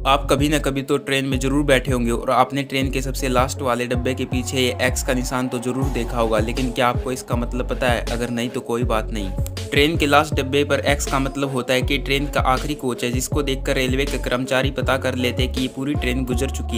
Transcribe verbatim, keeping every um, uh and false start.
आप कभी न कभी तो ट्रेन में ज़रूर बैठे होंगे और आपने ट्रेन के सबसे लास्ट वाले डब्बे के पीछे ये एक्स का निशान तो ज़रूर देखा होगा, लेकिन क्या आपको इसका मतलब पता है? अगर नहीं तो कोई बात नहीं। ट्रेन के लास्ट डब्बे पर एक्स का मतलब होता है कि ट्रेन का आखिरी कोच है, जिसको देखकर रेलवे के कर्मचारी पता कर लेते हैं कि ये पूरी ट्रेन गुजर चुकी है।